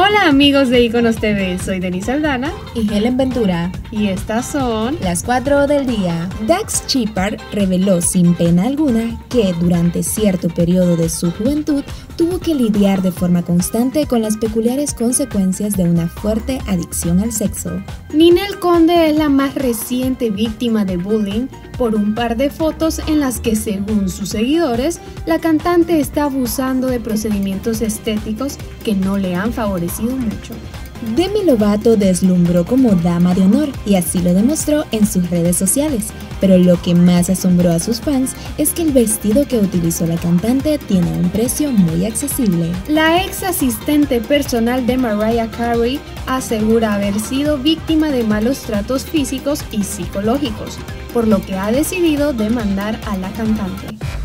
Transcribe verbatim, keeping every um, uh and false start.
Hola amigos de Iconos T V, soy Denise Aldana y Helen Ventura y estas son las cuatro del día. Dax Shepard reveló sin pena alguna que durante cierto periodo de su juventud tuvo que lidiar de forma constante con las peculiares consecuencias de una fuerte adicción al sexo. Ninel Conde es la más reciente víctima de bullying por un par de fotos en las que, según sus seguidores, la cantante está abusando de procedimientos estéticos que no le han favorecido mucho. Demi Lovato deslumbró como dama de honor y así lo demostró en sus redes sociales, pero lo que más asombró a sus fans es que el vestido que utilizó la cantante tiene un precio muy accesible. La ex asistente personal de Mariah Carey asegura haber sido víctima de malos tratos físicos y psicológicos, por lo que ha decidido demandar a la cantante.